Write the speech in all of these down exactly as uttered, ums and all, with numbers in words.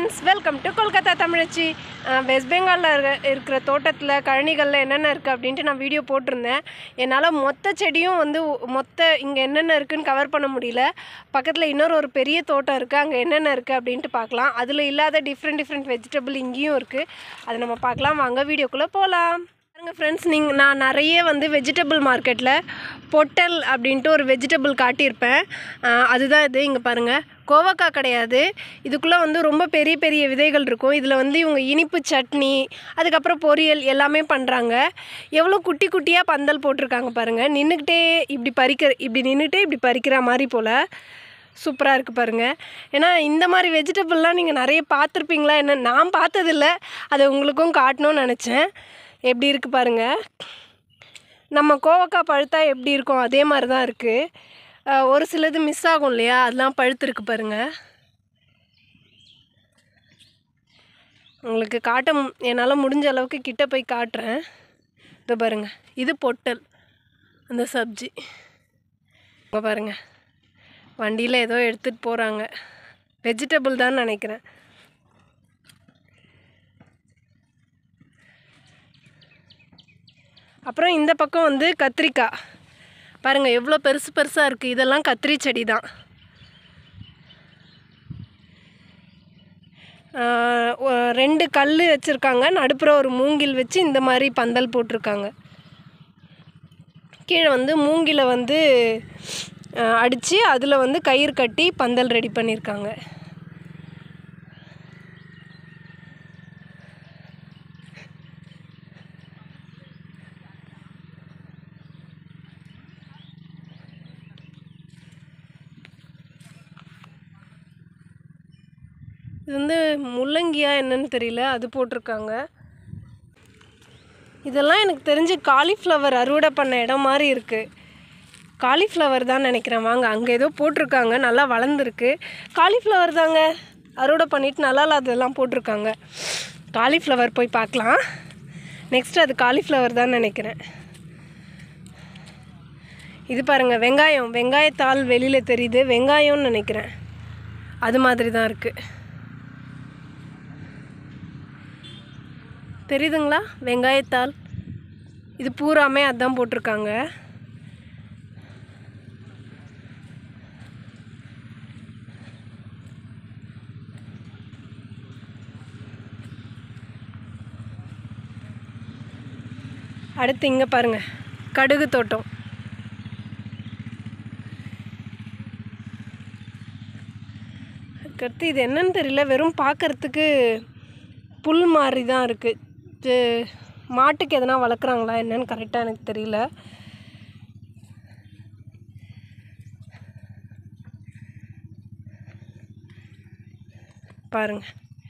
friends, welcome to Kolkata Tamizhachi. West பெங்காலில் இருக்கிற தோட்டத்தில் கழனிகளில் என்னென்ன இருக்குது அப்படின்ட்டு நான் வீடியோ போட்டிருந்தேன். என்னால் மொத்த செடியும் வந்து மொத்த இங்கே என்னென்ன இருக்குதுன்னு கவர் பண்ண முடியல. பக்கத்தில் இன்னொரு ஒரு பெரிய தோட்டம் இருக்குது, அங்கே என்னென்ன இருக்குது அப்படின்ட்டு பார்க்கலாம். அதில் இல்லாத டிஃப்ரெண்ட் டிஃப்ரெண்ட் வெஜிடபிள் இங்கேயும் இருக்குது. அதை நம்ம பார்க்கலாம், வாங்க வீடியோக்குள்ளே போகலாம். பாருங்கள் ஃப்ரெண்ட்ஸ், நீங்கள் நான் நிறைய வந்து வெஜிடபிள் மார்க்கெட்டில் பொட்டல் அப்படின்ட்டு ஒரு வெஜிடபிள் காட்டியிருப்பேன். அதுதான் இது. இங்கே பாருங்கள், கோவக்காய் கிடையாது, இதுக்குள்ளே வந்து ரொம்ப பெரிய பெரிய விதைகள் இருக்கும். இதில் வந்து இவங்க இனிப்பு சட்னி, அதுக்கப்புறம் பொரியல் எல்லாமே பண்ணுறாங்க. எவ்வளோ குட்டி குட்டியாக பந்தல் போட்டிருக்காங்க பாருங்கள். நின்றுக்கிட்டே இப்படி பறிக்கிற இப்படி நின்றுட்டே இப்படி பறிக்கிற மாதிரி போல் சூப்பராக இருக்குது பாருங்கள். ஏன்னா இந்த மாதிரி வெஜிடபிள்லாம் நீங்கள் நிறைய பார்த்துருப்பீங்களா என்ன? நான் பார்த்ததில்ல, அதை உங்களுக்கும் காட்டணும்னு நினச்சேன். எப்படி இருக்குது பாருங்கள். நம்ம கோவக்காய் பழுத்தா எப்படி இருக்கும் அதே மாதிரி தான் இருக்குது. ஒரு சிலது மிஸ் ஆகும் இல்லையா, அதெல்லாம் பழுத்துருக்கு பாருங்கள். உங்களுக்கு காட்ட என்னால் முடிஞ்ச அளவுக்கு கிட்ட போய் காட்டுறேன். இதை பாருங்கள், இது பொட்டல், அந்த சப்ஜி. இங்கே பாருங்கள், வண்டியில் ஏதோ எடுத்துகிட்டு போகிறாங்க. வெஜிடபிள் தான் நினைக்கிறேன். அப்புறம் இந்த பக்கம் வந்து கத்திரிக்காய் பாருங்கள், எவ்வளோ பெருசு பெருசாக இருக்குது. இதெல்லாம் கத்திரி செடி தான். ரெண்டு கல் வச்சுருக்காங்க, நடுப்புற ஒரு மூங்கில் வச்சு இந்த மாதிரி பந்தல் போட்டிருக்காங்க. கீழே வந்து மூங்கில வந்து அடித்து அதில் வந்து கயிறு கட்டி பந்தல் ரெடி பண்ணியிருக்காங்க. இது வந்து முள்ளங்கியா என்னன்னு தெரியல, அது போட்டிருக்காங்க. இதெல்லாம் எனக்கு தெரிஞ்சு காலிஃப்ளவர் அறுவடை பண்ண இடம் மாதிரி இருக்குது. காலிஃப்ளவர் தான் நினைக்கிறேன். வாங்க, அங்கே ஏதோ போட்டிருக்காங்க, நல்லா வளர்ந்துருக்கு. காலிஃப்ளவர் தாங்க, அறுவடை பண்ணிவிட்டு நல்லா இல்லாததெல்லாம் போட்டிருக்காங்க. காலிஃப்ளவர் போய் பார்க்கலாம். நெக்ஸ்ட்டு அது காலிஃப்ளவர் தான் நினைக்கிறேன். இது பாருங்கள், வெங்காயம், வெங்காயத்தாள் வெளியில் தெரியுது, வெங்காயம்னு நினைக்கிறேன். அது மாதிரி தான் இருக்குது. தெரியுதுங்களா, வெங்காயத்தாள். இது பூராமே அதான் போட்டிருக்காங்க. அடுத்து இங்கே பாருங்கள், கடுகு தோட்டம். அதுக்கடுத்து இது என்னன்னு தெரியல, வெறும் பார்க்குறதுக்கு புல் மாதிரி தான் இருக்குது. மாட்டுக்கு எதனா வளர்க்குறாங்களா என்னன்னு கரெக்டாக எனக்கு தெரியல. பாருங்க,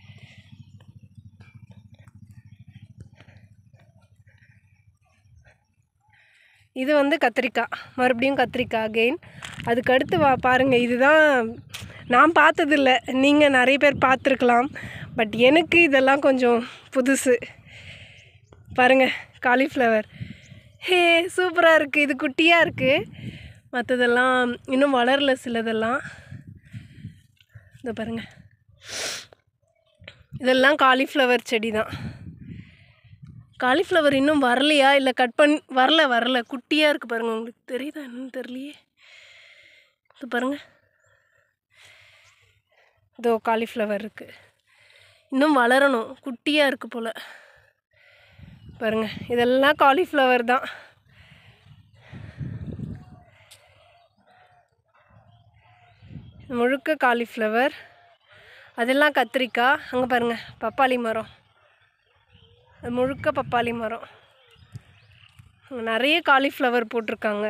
இது வந்து கத்திரிக்காய், மறுபடியும் கத்திரிக்காய் அகெயின். அதுக்கடுத்து வா பாருங்கள், இதுதான் நான் பார்த்ததில்ல, நீங்கள் நிறைய பேர் பார்த்துருக்கலாம், பட் எனக்கு இதெல்லாம் கொஞ்சம் புதுசு. பாருங்கள், காலிஃப்ளவர். ஹே, சூப்பராக இருக்குது. இது குட்டியாக இருக்குது, மற்றதெல்லாம் இன்னும் வளரல சிலதெல்லாம். இதை பாருங்கள், இதெல்லாம் காலிஃப்ளவர் செடி தான். காலிஃப்ளவர் இன்னும் வரலையா இல்லை கட் பண்ணி வரல வரல குட்டியாக இருக்குது பாருங்கள். உங்களுக்கு தெரியுதா என்னன்னு தெரியலையே. இது பாருங்கள், இதோ காலிஃப்ளவர் இருக்குது, இன்னும் வளரணும், குட்டியாக இருக்குது போல். பாருங்கள், இதெல்லாம் காலிஃப்ளவர் தான். முழுக்க காலிஃப்ளவர், அதெல்லாம் கத்திரிக்காய். அங்கே பாருங்கள், பப்பாளி மரம், அது முழுக்க பப்பாளி மரம். நிறைய காலிஃப்ளவர் போட்டிருக்காங்க.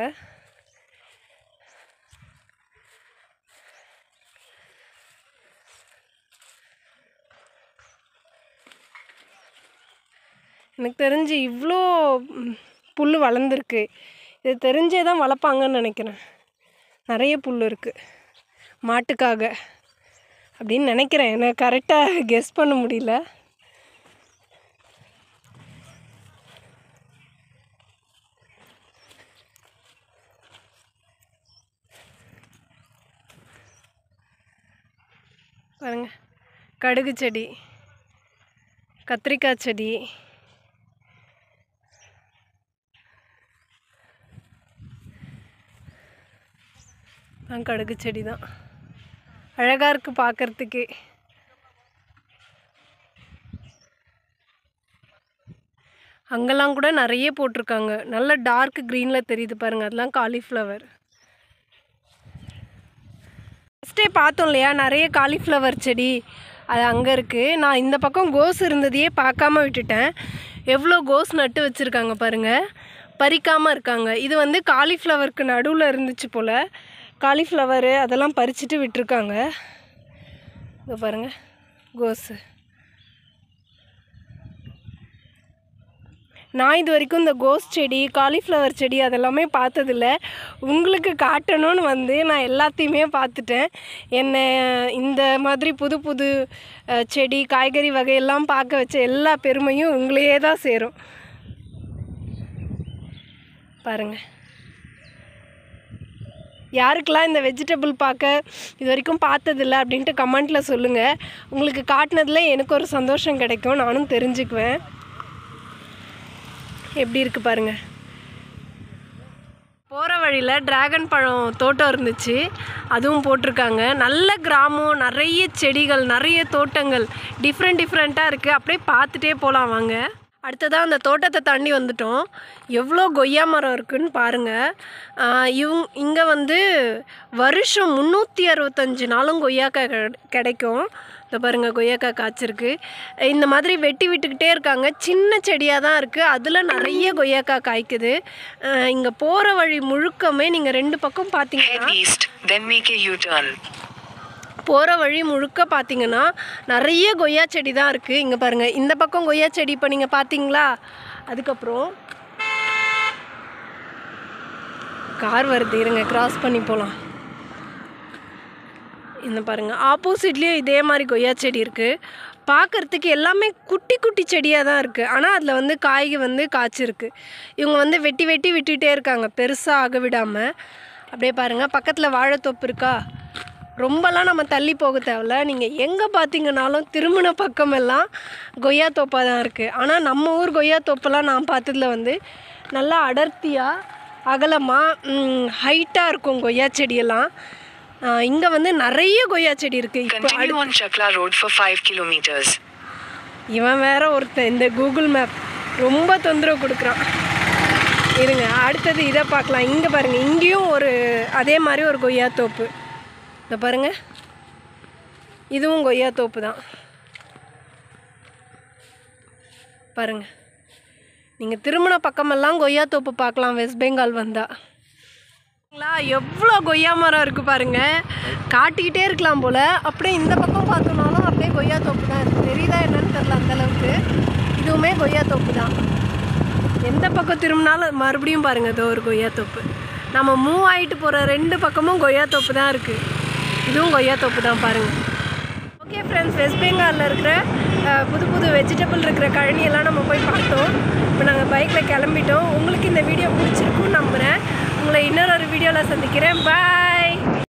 எனக்கு தெரிஞ்சு இவ்வளோ புல் வளர்ந்துருக்கு. இது தெரிஞ்சே தான் வளர்ப்பாங்கன்னு நினைக்கிறேன். நிறைய புல் இருக்குது மாட்டுக்காக அப்படின்னு நினைக்கிறேன். எனக்கு கரெக்டாக கெஸ் பண்ண முடியல. பாருங்கள், கடுகு செடி, கத்திரிக்காய் செடி, கடுகு செடி தான் அழகாக இருக்குது பார்க்குறதுக்கே. அங்கெல்லாம் கூட நிறைய போட்டிருக்காங்க, நல்ல டார்க் க்ரீனில் தெரியுது பாருங்கள், அதெல்லாம் காலிஃப்ளவர். ஃபஸ்ட்டே பார்த்தோம் இல்லையா நிறைய காலிஃப்ளவர் செடி, அது அங்கே இருக்குது. நான் இந்த பக்கம் கோஸ் இருந்ததையே பார்க்காம விட்டுட்டேன். எவ்வளோ கோஸ் நட்டு வச்சுருக்காங்க பாருங்கள், பறிக்காமல் இருக்காங்க. இது வந்து காலிஃப்ளவருக்கு நடுவில் இருந்துச்சு போல், காலிஃப்ளவரு அதெல்லாம் பறிச்சுட்டு விட்டுருக்காங்க. இதோ பாருங்கள் கோஸு. நான் இது வரைக்கும் இந்த கோஸ் செடி, காலிஃப்ளவர் செடி அதெல்லாமே பார்த்ததில்ல. உங்களுக்கு காட்டணும்னு வந்து நான் எல்லாத்தையுமே பார்த்துட்டேன். என்னை இந்த மாதிரி புது புது செடி, காய்கறி வகையெல்லாம் பார்க்க வச்ச எல்லா பெருமையும் உங்களையே தான் சேரும். பாருங்கள், யாருக்கெல்லாம் இந்த வெஜிடபிள் பார்க்க இது வரைக்கும் பார்த்ததில்ல அப்படின்ட்டு கமெண்ட்டில் சொல்லுங்கள். உங்களுக்கு காட்டினதில் எனக்கு ஒரு சந்தோஷம் கிடைக்கும், நானும் தெரிஞ்சுக்குவேன். எப்படி இருக்குது பாருங்கள். போகிற வழியில் டிராகன் பழம் தோட்டம் இருந்துச்சு, அதுவும் போட்டிருக்காங்க. நல்ல கிராமம், நிறைய செடிகள், நிறைய தோட்டங்கள், டிஃப்ரெண்ட் டிஃப்ரெண்ட்டாக இருக்குது. அப்படியே பார்த்துட்டே போகலாம் வாங்க. அடுத்ததாக அந்த தோட்டத்தை தாண்டி வந்துட்டோம். எவ்வளோ கொய்யா மரம் இருக்குதுன்னு பாருங்கள். இவங் இங்கே வந்து வருஷம் முந்நூற்றி அறுபத்தஞ்சு நாளும் கொய்யாக்காய் கிடைக்கும். இந்த பாருங்கள் கொய்யாக்காய் காய்ச்சிருக்கு. இந்த மாதிரி வெட்டி விட்டுக்கிட்டே இருக்காங்க. சின்ன செடியாக தான் இருக்குது, அதில் நிறைய கொய்யாக்காய் காய்க்குது. இங்கே போகிற வழி முழுக்கமே நீங்கள் ரெண்டு பக்கம் பார்த்தீங்கன்னா, போகிற வழி முழுக்க பார்த்தீங்கன்னா நிறைய கொய்யா செடி தான் இருக்குது. இங்கே பாருங்கள், இந்த பக்கம் கொய்யா செடி இப்போ நீங்கள் பார்த்தீங்களா. அதுக்கப்புறம் கார் வருது, இருங்க கிராஸ் பண்ணி போகலாம். இந்த பாருங்கள், ஆப்போசிட்லேயும் இதே மாதிரி கொய்யா செடி இருக்குது. பார்க்குறதுக்கு எல்லாமே குட்டி குட்டி செடியாக தான் இருக்குது, ஆனால் அதில் வந்து காய்க வந்து காய்ச்சிருக்கு. இவங்க வந்து வெட்டி வெட்டி விட்டுகிட்டே இருக்காங்க, பெருசாக ஆக விடாமல். அப்படியே பாருங்கள், பக்கத்தில் வாழைத்தோப்பு இருக்கா. ரொம்பலாம் நம்ம தள்ளி போக தேவையில்ல. நீங்கள் எங்கே பார்த்தீங்கன்னாலும் திருமண பக்கமெல்லாம் கொய்யா தோப்பாக தான் இருக்குது. ஆனால் நம்ம ஊர் கொய்யா தோப்பெல்லாம் நான் பார்த்ததில் வந்து நல்லா அடர்த்தியாக அகலமாக ஹைட்டாக இருக்கும் கொய்யா செடியெல்லாம். இங்கே வந்து நிறைய கொய்யா செடி இருக்குது. இவன் வேற ஒருத்தன் இந்த கூகுள் மேப் ரொம்ப தொந்தரவு கொடுக்குறான். இருங்க, அடுத்தது இதை பார்க்கலாம். இங்கே பாருங்கள், இங்கேயும் ஒரு அதே மாதிரி ஒரு கொய்யா தோப்பு. இதை பாருங்கள், இதுவும் கொய்யா தோப்பு தான். பாருங்கள், நீங்கள் திருமண பக்கமெல்லாம் கொய்யா தோப்பு பார்க்கலாம் வெஸ்ட் பெங்கால் வந்தால். எவ்வளோ கொய்யா மரம் இருக்குது பாருங்கள், காட்டிக்கிட்டே இருக்கலாம் போல். அப்படியே இந்த பக்கம் பார்த்தோம்னாலும் அப்படியே கொய்யா தோப்பு தான் இருக்குது. தெரியுதா என்னன்னு தெரில அந்தளவுக்கு. இதுவுமே கொய்யா தோப்பு தான். எந்த பக்கம் திரும்பினாலும் மறுபடியும் பாருங்கள், இதோ ஒரு கொய்யா தோப்பு. நம்ம மூவ் ஆகிட்டு போகிற ரெண்டு பக்கமும் கொய்யா தோப்பு தான் இருக்குது. இதுவும் கொய்யா தோப்பு தான் பாருங்கள். ஓகே ஃப்ரெண்ட்ஸ், வெஸ்ட் பெங்காலில் இருக்கிற புது புது வெஜிடபிள் இருக்கிற கழனியெல்லாம் நம்ம போய் பார்த்தோம். இப்போ நாங்கள் பைக்கில் கிளம்பிட்டோம். உங்களுக்கு இந்த வீடியோ பிடிச்சிருக்குன்னு நம்புகிறேன். உங்களை இன்னொரு வீடியோவில் சந்திக்கிறேன். பாய்.